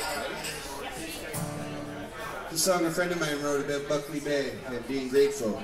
The song a friend of mine wrote about Buckley Bay and being grateful.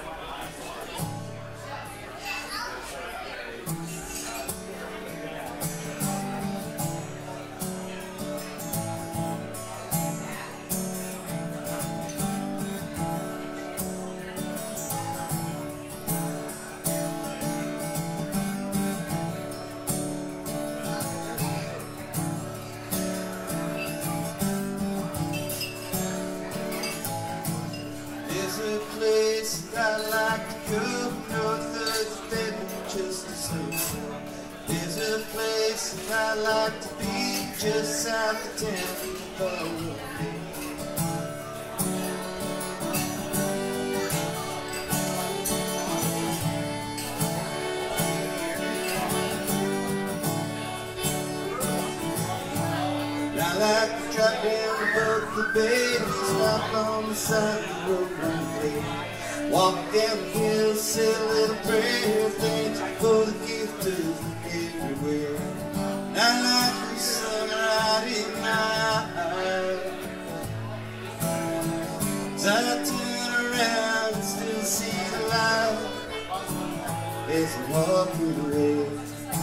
There's a place that I like to go north of Denver just to sleep. There's a place that I like to be just south of town. I like to drive down above the bay and stop on the side of the road one day. Walk down the hill, say a little prayer, thanks for the gift of everywhere. I like the sunlight in my eyes as I turn around and still see the light as I'm walking away.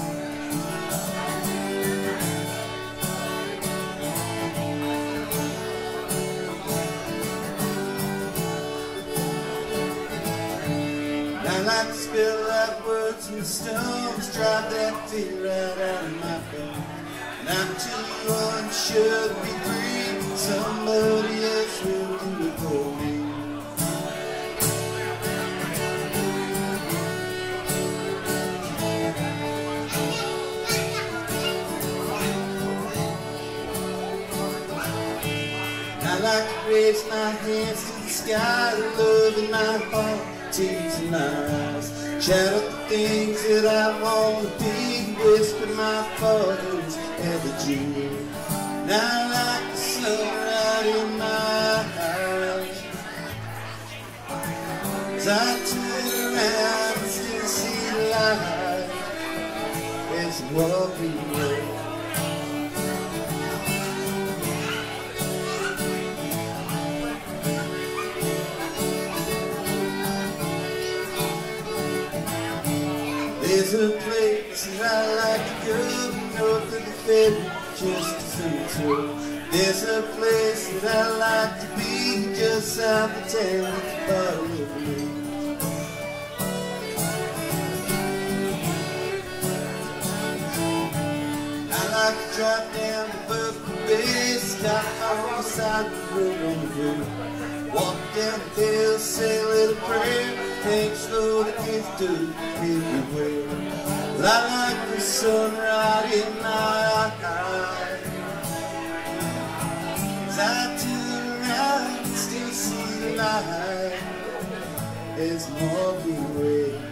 I like to spill out words and stones, drive that fear right out of my bones. And I'm too unsure to be free, somebody else will do it for me. I like to raise my hands to the sky, love in my heart, tears in my eyes. Shout out the things that I want to be, whisper my father's elegy. And I like the sunlight in my eyes as I turn around and still see the light as I'm walking away. There's a place that I like to go north of the ferry just to see through. There's a place that I like to be just south of town at the bottom of the moon. I like to drive down to Buckley Bay, stop on the side of the road on the road. Walk down the hill, say a little prayer, thanks for the gift of everywhere. Well, I like the sunlight in my eyes as I turn around and still see the light as I'm walking away.